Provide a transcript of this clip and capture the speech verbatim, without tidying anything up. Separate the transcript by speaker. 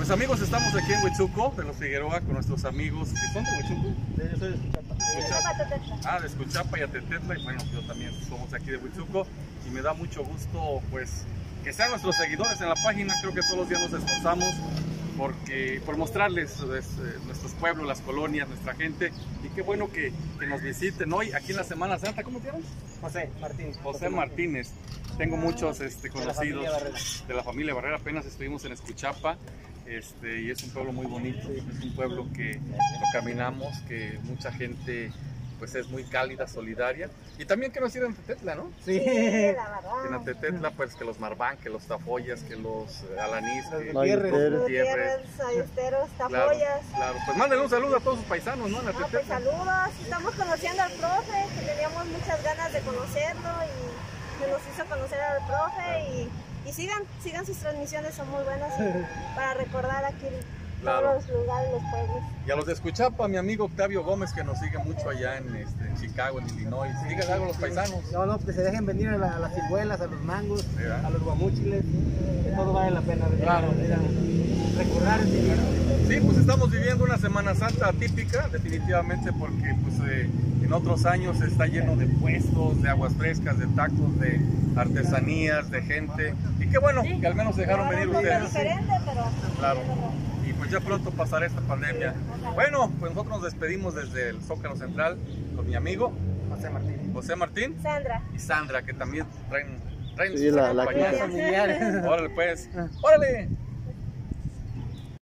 Speaker 1: Pues amigos, estamos aquí en Huitzuco, de los Figueroa, con nuestros amigos que son de Huitzuco.
Speaker 2: Yo soy de Escuchapa.
Speaker 1: Ah, de Escuchapa y Atetetla, y bueno, yo también somos aquí de Huitzuco, y me da mucho gusto, pues, que sean nuestros seguidores en la página. Creo que todos los días nos esforzamos porque, por mostrarles es, eh, nuestros pueblos, las colonias, nuestra gente, y qué bueno que, que nos visiten hoy, aquí en la Semana Santa. ¿Cómo te llamas?
Speaker 2: José Martínez.
Speaker 1: José Martínez. Tengo muchos este, conocidos
Speaker 2: de la,
Speaker 1: de la familia Barrera. Apenas estuvimos en Escuchapa, este, y es un pueblo muy bonito, es un pueblo que lo caminamos, que mucha gente pues es muy cálida, solidaria, y también que nos ir en Atetetla, ¿no?
Speaker 2: Sí,
Speaker 3: la verdad.
Speaker 1: En Atetetla, pues que los Marván, que los Tafoyas, que los eh, Alanís,
Speaker 2: Los
Speaker 1: que
Speaker 2: Gutiérrez.
Speaker 1: los
Speaker 3: Gutiérrez, Ayusteros,
Speaker 1: Claro,
Speaker 3: Tafoyas.
Speaker 1: claro. Pues mándenle un saludo a todos sus paisanos, ¿no? En
Speaker 3: No, pues
Speaker 1: Atetetla.
Speaker 3: saludos, estamos conociendo al profe, que teníamos muchas ganas de conocerlo y que nos hizo conocer al profe y, y sigan, sigan sus transmisiones, son muy buenas para recordar aquí
Speaker 1: Claro.
Speaker 3: todos los lugares, los pueblos.
Speaker 1: Y a los de Escuchapa, mi amigo Octavio Gómez, que nos sigue mucho allá en, este, en Chicago, en Illinois. Díganle algo a los paisanos.
Speaker 2: No, no, que se dejen venir a, la, a las ciruelas, a los mangos,
Speaker 1: Sí, ¿verdad?
Speaker 2: a los guamúchiles, que todo vale la pena.
Speaker 1: Claro.
Speaker 2: Venir a recordar el dinero.
Speaker 1: Sí, pues estamos viviendo una Semana Santa atípica, definitivamente, porque pues, eh, en otros años está lleno de puestos, de aguas frescas, de tacos, de artesanías, de gente. Y qué bueno que al menos dejaron venir
Speaker 3: Un poco
Speaker 1: ustedes.
Speaker 3: diferente, pero
Speaker 1: Claro. Y pues ya pronto pasará esta pandemia. Bueno, pues nosotros nos despedimos desde el Zócalo Central con mi amigo
Speaker 2: José Martínez.
Speaker 1: José Martín
Speaker 3: Sandra.
Speaker 1: y Sandra, que también traen, traen
Speaker 4: Sí, la- la
Speaker 1: compañía.
Speaker 2: Familiares.
Speaker 1: Órale pues, órale.